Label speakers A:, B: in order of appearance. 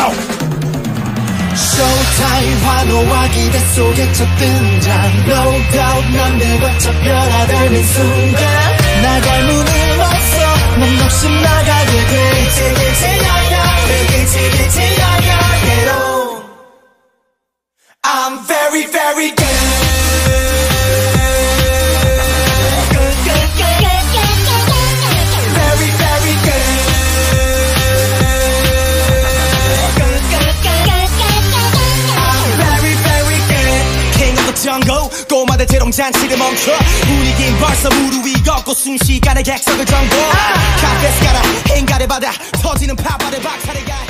A: Showtime 환호와 기대 속에 첫 등장 No doubt 넌 내과쳐 변화되는 순간 나갈 문은 없어 넌 역시 나가게 돼 길지 나가 Get on I'm very very good 정고 꼬마들 대롱잔치를 멈춰 분위긴 벌써 무르 위 걷고 순식간에 객석을 정보 카페스 가라 행가를 받아 터지는 파파를 박차를 가